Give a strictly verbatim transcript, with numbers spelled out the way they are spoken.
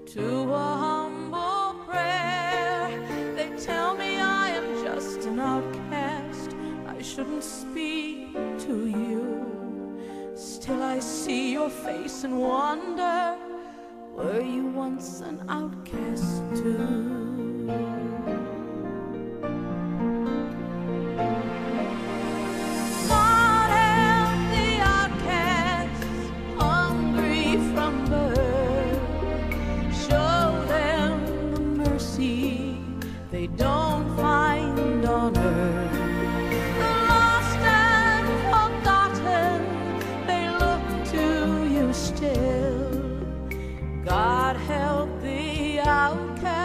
to a humble prayer. They tell me I am just an outcast, I shouldn't speak to you. Still I see your face and wonder, were you once an outcast too? They don't find on earth. The lost and forgotten, they look to you still. God help the outcast.